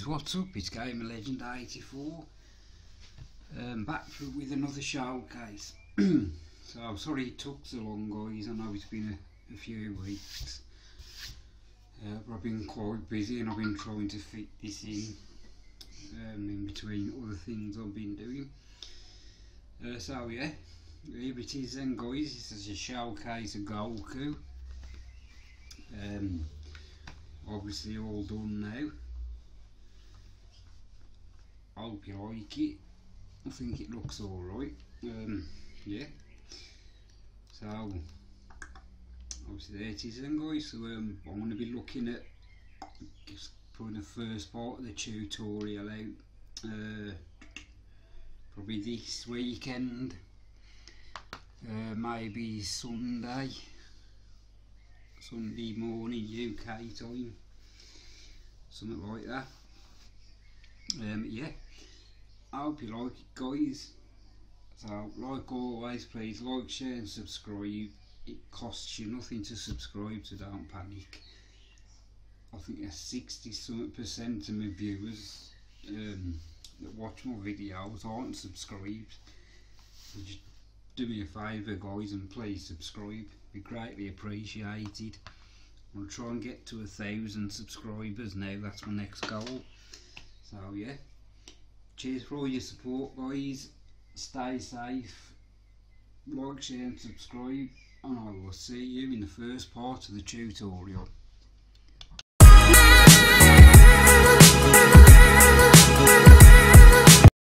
guys, what's up? It's Gamer Legend 84 back with another showcase. So sorry it took so long, guys. I know it's been a few weeks, but I've been quite busy and I've been trying to fit this in between other things I've been doing. So yeah, here it is then, guys. This is a showcase of Goku. Obviously all done now. I hope you like it. I think it looks alright. Yeah. So obviously there it is then, guys. So I'm going to be looking at just putting the first part of the tutorial out probably this weekend, maybe Sunday morning UK time, something like that. Yeah, I hope you like it, guys. So like always, please like, share and subscribe. It costs you nothing to subscribe, so don't panic. I think there's 60% of my viewers that watch my videos aren't subscribed. So just do me a favour, guys, and please subscribe. Be greatly appreciated. I'll try and get to 1,000 subscribers now. That's my next goal. So yeah, cheers for all your support, guys. Stay safe, like, share and subscribe, and I will see you in the first part of the tutorial.